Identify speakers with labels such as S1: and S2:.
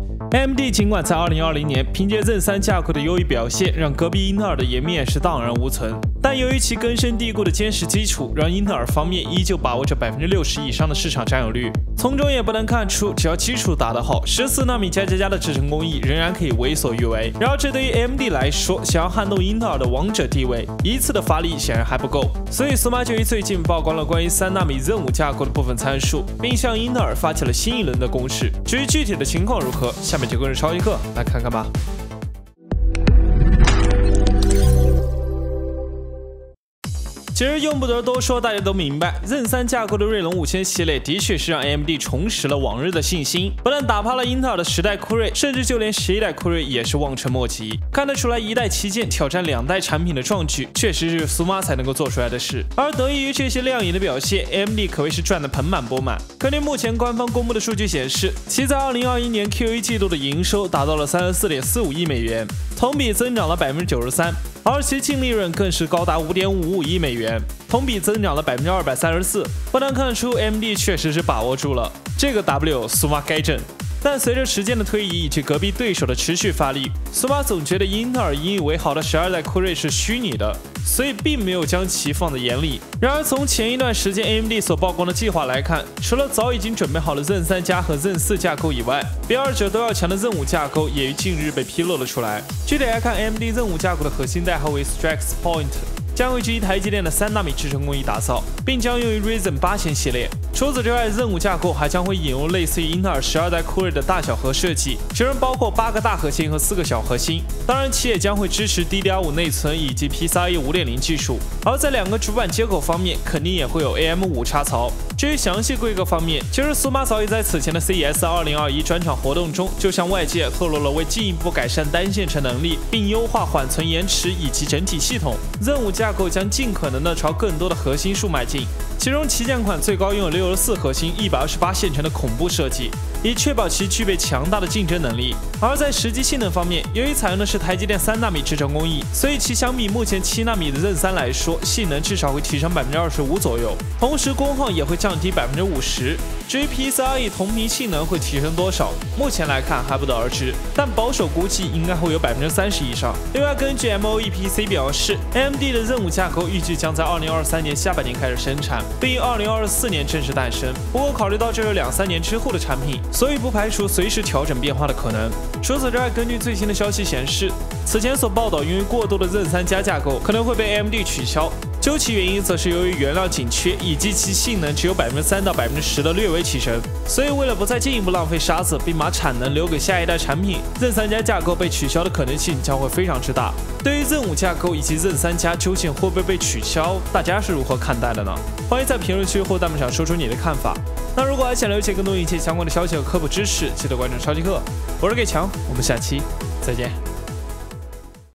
S1: AMD 尽管在2020年凭借 Zen 3架构的优异表现，让隔壁英特尔的颜面是荡然无存，但由于其根深蒂固的坚实基础，让英特尔方面依旧把握着60%以上的市场占有率。从中也不难看出，只要基础打得好，14纳米加的制程工艺仍然可以为所欲为。然而，这对于 AMD 来说，想要撼动英特尔的王者地位，一次的发力显然还不够。所以，苏妈就于最近曝光了关于3纳米 Zen 5架构的部分参数，并向英特尔发起了新一轮的攻势。至于具体的情况如何，下面就跟着超级课来看看吧。其实用不得多说，大家都明白 ，Zen 3架构的锐龙5000系列的确是让 AMD 重拾了往日的信心，不但打趴了英特尔的10代酷睿，甚至就连11代酷睿也是望尘莫及。看得出来，一代旗舰挑战2代产品的壮举，确实是苏妈才能够做出来的事。而得益于这些亮眼的表现 ，AMD 可谓是赚得盆满钵满。根据目前官方公布的数据显示，其在2021年 Q1 季度的营收达到了34.45亿美元，同比增长了93%。而其净利润更是高达5.55亿美元，同比增长了234%。不难看出 ，AMD 确实是把握住了这个 W， 苏妈该挣。但随着时间的推移以及隔壁对手的持续发力，苏妈总觉得英特尔引以为豪的12代酷睿是虚拟的，所以并没有将其放在眼里。然而从前一段时间 AMD 所曝光的计划来看，除了早已经准备好了 Zen 3加和 Zen 4架构以外，比二者都要强的 Zen 5架构也于近日被披露了出来。具体来看 ，AMD Zen 5架构的核心代号为 Strix Point， 将会基于台积电的3纳米制程工艺打造，并将用于 Ryzen 8000系列。除此之外 ，Zen 5架构还将会引入类似于英特尔12代酷睿的大小核设计，其中包括8个大核心和4个小核心。当然，其也将会支持 DDR5 内存以及 PCIe 5.0 技术。而在2个主板接口方面，肯定也会有 AM5 插槽。至于详细规格方面，其实苏妈早已在此前的 CES 2021专场活动中，就向外界透露了为进一步改善单线程能力，并优化缓存延迟以及整体系统 ，Zen 5架构将尽可能的朝更多的核心数迈进。其中旗舰款最高拥有64核心、128线程的恐怖设计，以确保其具备强大的竞争能力。而在实际性能方面，由于采用的是台积电3纳米制程工艺，所以其相比目前7纳米的 Zen 3来说，性能至少会提升25%左右，同时功耗也会降低50%。至于 PCIe 同频性能会提升多少，目前来看还不得而知，但保守估计应该会有30%以上。另外，根据 MOEPC 表示 ，AMD 的 Zen 5架构预计将在2023年下半年开始生产，并于2024年正式诞生。不过，考虑到这是2-3年之后的产品，所以不排除随时调整变化的可能。除此之外，根据最新的消息显示，此前所报道因为过多的 Zen 3加架构可能会被 AMD 取消。究其原因，则是由于原料紧缺以及其性能只有3%到10%的略微提升，所以为了不再进一步浪费沙子，并把产能留给下一代产品 ，Zen 3加架构被取消的可能性将会非常之大。对于 Zen 5架构以及 Zen 3加究竟会不会被取消，大家是如何看待的呢？欢迎在评论区或弹幕上说出你的看法。那如果还想了解更多一切相关的消息和科普知识，记得关注超级课。我是给强，我们下期再见。